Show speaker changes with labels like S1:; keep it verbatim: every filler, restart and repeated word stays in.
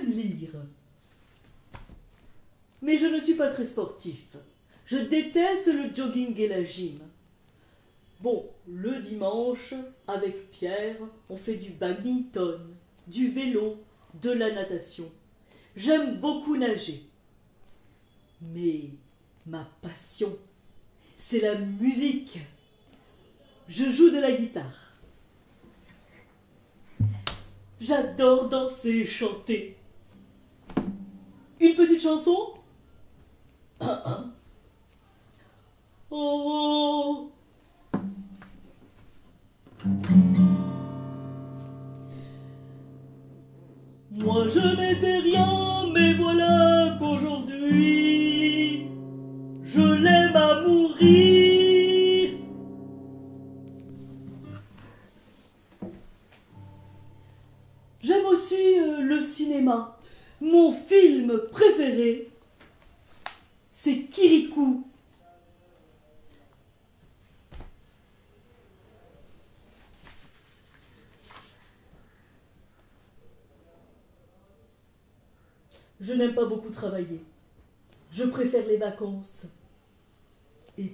S1: J'aime lire. Mais je ne suis pas très sportif. Je déteste le jogging et la gym. Bon, le dimanche, avec Pierre, on fait du badminton, du vélo, de la natation. J'aime beaucoup nager. Mais ma passion, c'est la musique. Je joue de la guitare. J'adore danser et chanter. Une petite chanson? Oh! Moi je n'étais rien, mais voilà qu'aujourd'hui je l'aime à mourir. J'aime aussi euh, le cinéma. Mon film préféré, c'est Kirikou. Je n'aime pas beaucoup travailler. Je préfère les vacances. Et toi ?